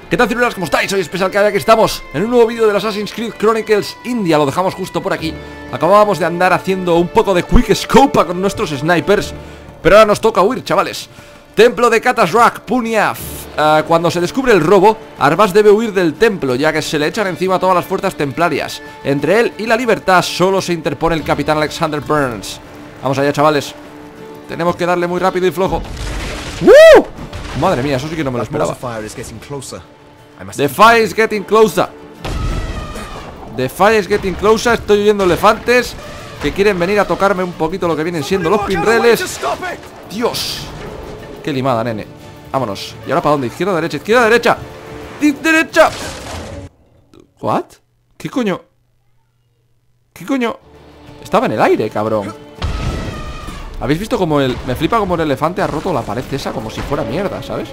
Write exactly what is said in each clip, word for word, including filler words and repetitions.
¿Qué tal, ciruelas? ¿Cómo estáis? Soy Special K, aquí estamos en un nuevo vídeo del Assassin's Creed Chronicles India. Lo dejamos justo por aquí. Acabábamos de andar haciendo un poco de quick scope con nuestros snipers, pero ahora nos toca huir, chavales. Templo de Katasrak, Punya. Uh, cuando se descubre el robo, Arvas debe huir del templo, ya que se le echan encima a todas las fuerzas templarias. Entre él y la libertad solo se interpone el capitán Alexander Burns. Vamos allá, chavales. Tenemos que darle muy rápido y flojo. ¡Uh! Madre mía, eso sí que no me lo esperaba. The fire is getting closer. The fire is getting closer. Estoy oyendo elefantes que quieren venir a tocarme un poquito lo que vienen siendo los pinreles. Dios, qué limada, nene. Vámonos. ¿Y ahora para dónde? Izquierda, derecha, izquierda, derecha. ¡Derecha! ¿What? ¿Qué coño? ¿Qué coño? Estaba en el aire, cabrón. ¿Habéis visto como el... Me flipa como el elefante ha roto la pared esa como si fuera mierda, ¿sabes?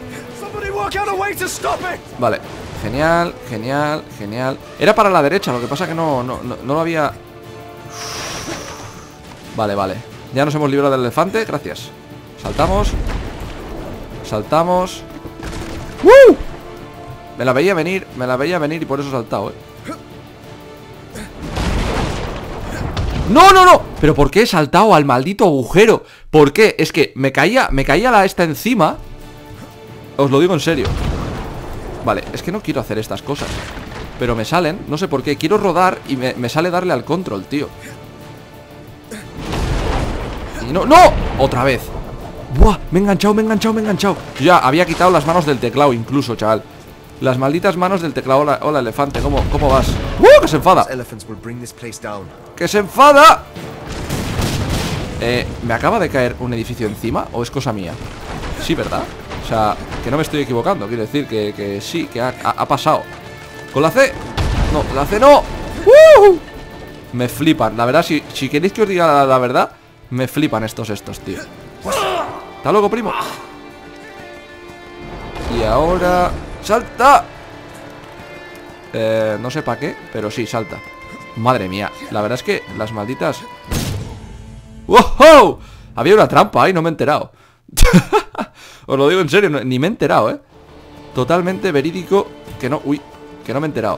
Vale, genial, genial, genial. Era para la derecha, lo que pasa que no, no, no, no lo había... Vale, vale. Ya nos hemos librado del elefante, gracias. Saltamos. Saltamos. ¡Uh! Me la veía venir, me la veía venir y por eso he saltado, eh. ¡No, no, no! ¿Pero por qué he saltado al maldito agujero? ¿Por qué? Es que me caía, me caía la esta encima. Os lo digo en serio. Vale, es que no quiero hacer estas cosas, pero me salen, no sé por qué. Quiero rodar y me, me sale darle al control, tío. Y no, ¡no! Otra vez. ¡Buah! Me he enganchado, me he enganchado, me he enganchado. Yo ya había quitado las manos del teclado incluso, chaval. Las malditas manos del teclado. Hola, hola, elefante, ¿cómo, cómo vas? ¡Uh! ¡Que se enfada! ¡Que se enfada! Eh, ¿me acaba de caer un edificio encima o es cosa mía? Sí, ¿verdad? O sea, que no me estoy equivocando. Quiero decir que, que sí, que ha, ha, ha pasado. ¿Con la C? No, la C no. ¡Uh! Me flipan, la verdad, si, si queréis que os diga la, la verdad, me flipan estos estos, tío. ¿Está loco, primo? Y ahora... ¡Salta! Eh, no sé para qué, pero sí, salta. Madre mía, la verdad es que las malditas... ¡Wow! Había una trampa ahí, no me he enterado. Os lo digo en serio, no, ni me he enterado, eh. Totalmente verídico. Que no, uy, que no me he enterado.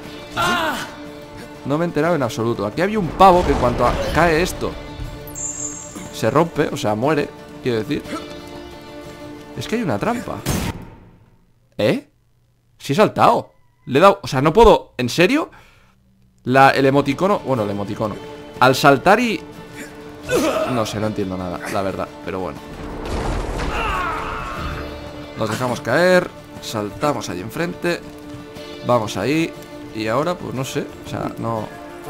No me he enterado en absoluto. Aquí había un pavo que en cuanto a, cae esto se rompe, o sea, muere. Quiero decir, es que hay una trampa. ¿Eh? Sí he saltado. Le he dado, o sea, no puedo. ¿En serio? La, el emoticono, bueno, el emoticono al saltar y... No sé, no entiendo nada, la verdad, pero bueno. Nos dejamos caer. Saltamos ahí enfrente. Vamos ahí. Y ahora, pues no sé, o sea, no...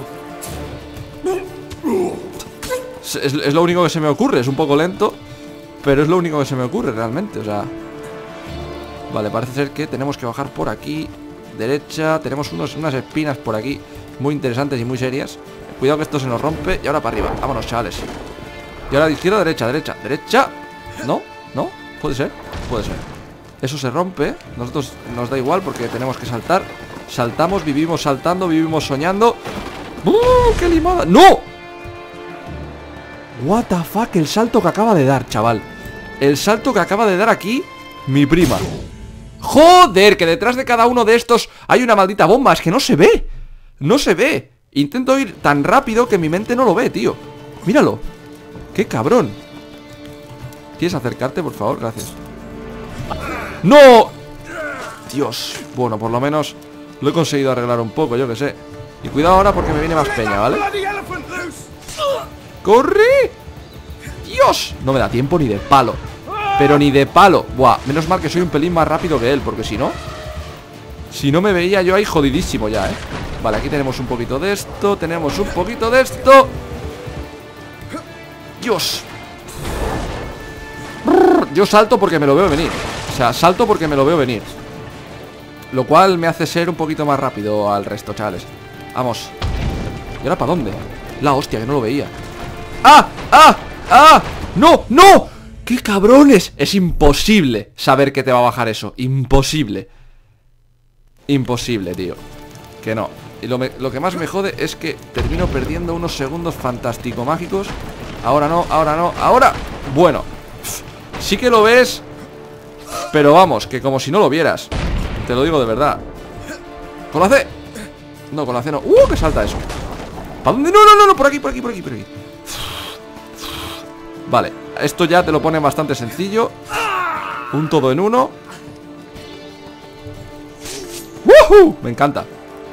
Es, es lo único que se me ocurre, es un poco lento, pero es lo único que se me ocurre realmente, o sea... Vale, parece ser que tenemos que bajar por aquí. Derecha, tenemos unos, unas espinas por aquí muy interesantes y muy serias. Cuidado que esto se nos rompe. Y ahora para arriba, vámonos, chavales. Y ahora de izquierda, derecha, derecha, derecha. ¿No? ¿No? ¿Puede ser? Puede ser. Eso se rompe. Nosotros nos da igual porque tenemos que saltar. Saltamos, vivimos saltando, vivimos soñando. ¡Uh! ¡Qué limada! ¡No! What the fuck, el salto que acaba de dar, chaval. El salto que acaba de dar aquí mi prima. ¡Joder! Que detrás de cada uno de estos hay una maldita bomba. Es que no se ve. No se ve. Intento ir tan rápido que mi mente no lo ve, tío. Míralo. ¡Qué cabrón! ¿Quieres acercarte, por favor? Gracias. ¡No! Dios. Bueno, por lo menos lo he conseguido arreglar un poco, yo que sé. Y cuidado ahora porque me viene más peña, ¿vale? ¡Corre! ¡Dios! No me da tiempo ni de palo. Pero ni de palo. Buah, menos mal que soy un pelín más rápido que él, porque si no... Si no me veía yo ahí jodidísimo ya, ¿eh? Vale, aquí tenemos un poquito de esto. Tenemos un poquito de esto. Dios. Yo salto porque me lo veo venir. O sea, salto porque me lo veo venir. Lo cual me hace ser un poquito más rápido al resto, chavales. Vamos. ¿Y ahora para dónde? La hostia, que no lo veía. ¡Ah! ¡Ah! ¡Ah! ¡No! ¡No! ¡Qué cabrones! Es imposible saber que te va a bajar eso. Imposible. Imposible, tío. Que no. Y lo, me, lo que más me jode es que termino perdiendo unos segundos fantástico mágicos. Ahora no, ahora no, ahora. Bueno, sí que lo ves, pero vamos, que como si no lo vieras. Te lo digo de verdad. Con la C. No, con la C no. ¡Uh! Que salta eso. ¿Para dónde? No, no, no, no. Por aquí, por aquí, por aquí, por aquí. Vale. Esto ya te lo pone bastante sencillo. Un todo en uno. ¡Woohoo! Me encanta.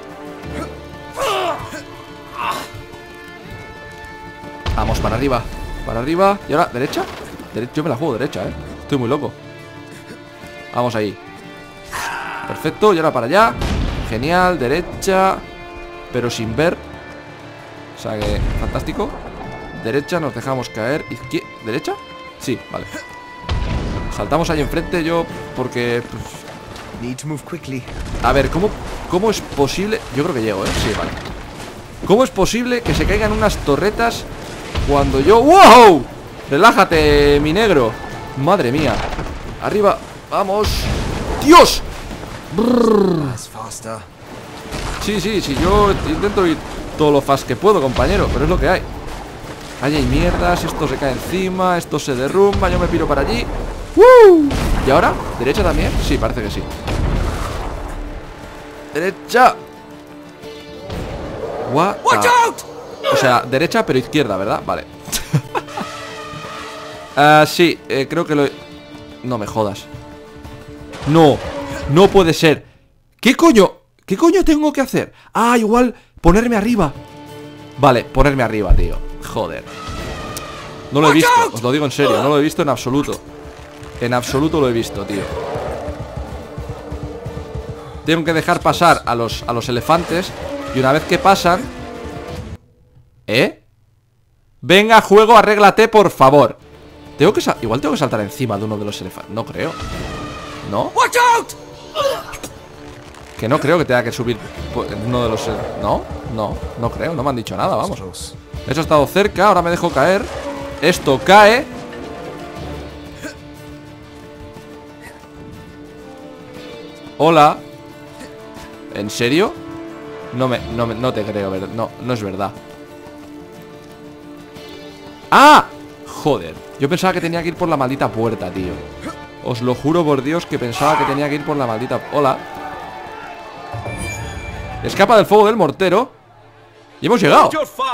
Vamos, para arriba. Para arriba. Y ahora, ¿derecha? Dere- Yo me la juego derecha, eh. Estoy muy loco. Vamos ahí. Perfecto, y ahora para allá. Genial, derecha. Pero sin ver. O sea que, fantástico. Derecha, nos dejamos caer. Izquier- ¿Derecha? Sí, vale. Saltamos ahí enfrente yo. Porque pues... Need to move quickly. A ver, ¿cómo, ¿cómo es posible? Yo creo que llego, ¿eh? Sí, vale. ¿Cómo es posible que se caigan unas torretas cuando yo... ¡Wow! Relájate, mi negro. Madre mía. Arriba, vamos. ¡Dios! That's faster. Sí, sí, sí, yo intento ir todo lo fast que puedo, compañero. Pero es lo que hay. Ahí hay mierdas, esto se cae encima, esto se derrumba, yo me piro para allí. ¡Woo! ¿Y ahora? ¿Derecha también? Sí, parece que sí. ¡Derecha! What the... O sea, derecha pero izquierda, ¿verdad? Vale. uh, sí, eh, creo que lo... he... No me jodas. No, no puede ser. ¿Qué coño? ¿Qué coño tengo que hacer? Ah, igual ponerme arriba. Vale, ponerme arriba, tío. Joder. No lo he visto, os lo digo en serio. No lo he visto en absoluto. En absoluto lo he visto, tío. Tengo que dejar pasar a los, a los elefantes. Y una vez que pasan... ¿Eh? Venga, juego, arréglate, por favor. Tengo que sal- Igual tengo que saltar encima de uno de los elefantes. No creo. ¿No? Que no creo que tenga que subir uno de los... No, no, no creo, no me han dicho nada, vamos. Eso ha estado cerca, ahora me dejo caer. Esto cae. Hola. ¿En serio? No me, no me, no te creo, ¿verdad? No, no es verdad. ¡Ah! Joder, yo pensaba que tenía que ir por la maldita puerta, tío. Os lo juro por Dios que pensaba que tenía que ir por la maldita... Hola. Escapa del fuego del mortero. Y hemos llegado.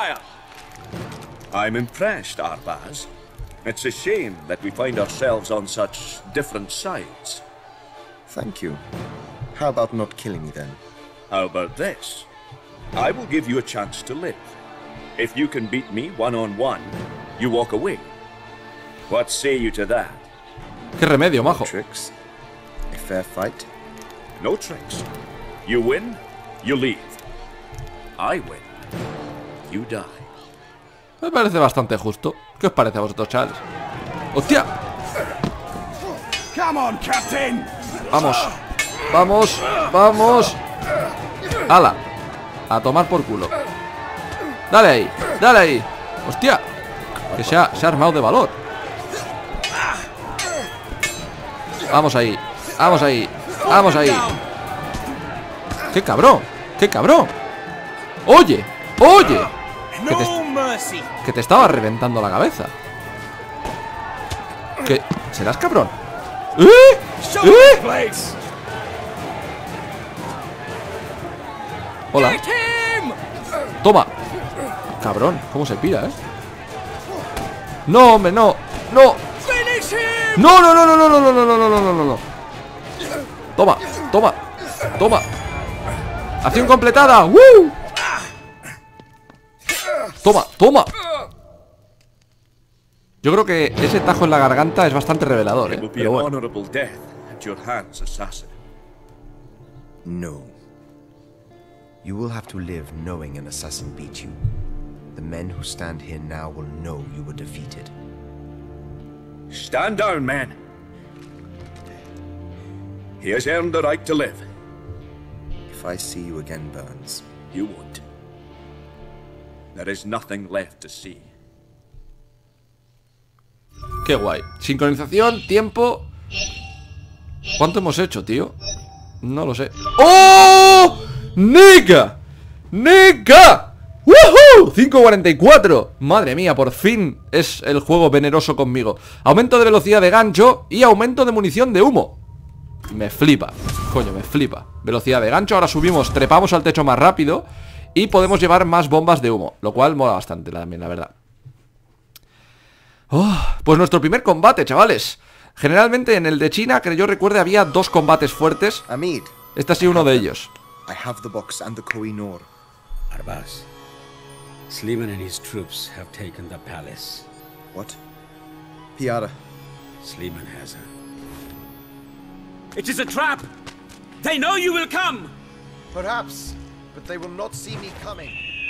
I'm impressed, Arbaz. It's a shame that we find ourselves on such different sides. Thank you. How about not killing me then? How about this? I will give you a chance to live. If you can beat me one-on-one, you walk away. What say you to that? Qué remedio, majo. Tricks? A fair fight? No tricks. You win, you leave. I win, you die. Me parece bastante justo. ¿Qué os parece a vosotros, chavales? ¡Hostia! Vamos, vamos, vamos. ¡Hala! A tomar por culo. Dale ahí, dale ahí. ¡Hostia! Que se ha, se ha armado de valor. Vamos ahí, vamos ahí, vamos ahí. ¡Qué cabrón! ¡Qué cabrón! ¡Oye! ¡Oye! Que te, que te estaba reventando la cabeza. ¿Qué? ¿Serás cabrón? ¿Eh? ¿Eh? Hola. Toma. Cabrón, ¿cómo se pira, eh? No, hombre, no. No. No, no, no, no, no, no, no, no, no, no, no, no, no. Toma, toma, toma. Acción completada. ¡Woo! Toma, toma. Yo creo que ese tajo en la garganta es bastante revelador, It eh. will be Pero an bueno. honorable death at your hands, assassin. No. You will have to live knowing an assassin beat you. The men who stand here now will know you were defeated. Stand down, men. He has earned the right to live. If I see you again, Burns, You won't. There is nothing left to see. Qué guay. Sincronización, tiempo. ¿Cuánto hemos hecho, tío? No lo sé. ¡Oh! ¡Nica! ¡Nica! ¡Woohoo! cinco cuarenta y cuatro. Madre mía, por fin es el juego veneroso conmigo. Aumento de velocidad de gancho y aumento de munición de humo. Me flipa, coño, me flipa. Velocidad de gancho, ahora subimos, trepamos al techo más rápido y podemos llevar más bombas de humo, lo cual mola bastante también, la verdad. Oh, pues nuestro primer combate, chavales. Generalmente en el de China, que yo recuerde, había dos combates fuertes. Amid. Este ha sido uno de ellos. I have the box and the Koh-i-Noor. Arbaz, Sliman and his troops have taken the palace. What? Piara. Sliman has her. It is a trap! They know you will come! Perhaps, but they will not see me coming.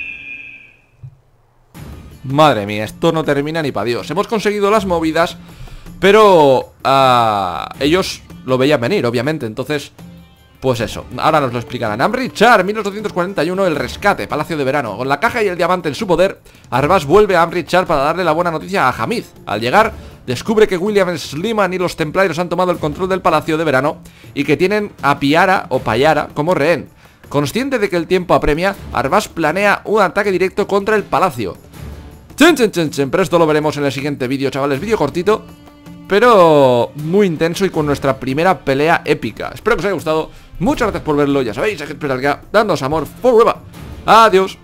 Madre mía, esto no termina ni para Dios. Hemos conseguido las movidas, pero uh, ellos lo veían venir, obviamente. Entonces, pues eso, ahora nos lo explicarán. Amritsar, mil ochocientos cuarenta y uno, el rescate, Palacio de Verano. Con la caja y el diamante en su poder, Arbaz vuelve a Amritsar para darle la buena noticia a Hamid. Al llegar, descubre que William Sliman y los templarios han tomado el control del Palacio de Verano y que tienen a Piara o Payara como rehén. Consciente de que el tiempo apremia, Arbaz planea un ataque directo contra el palacio. Chen, chen, chen, chen. Pero esto lo veremos en el siguiente vídeo, chavales. Vídeo cortito, pero muy intenso y con nuestra primera pelea épica. Espero que os haya gustado. Muchas gracias por verlo. Ya sabéis, dándonos amor forever. Adiós.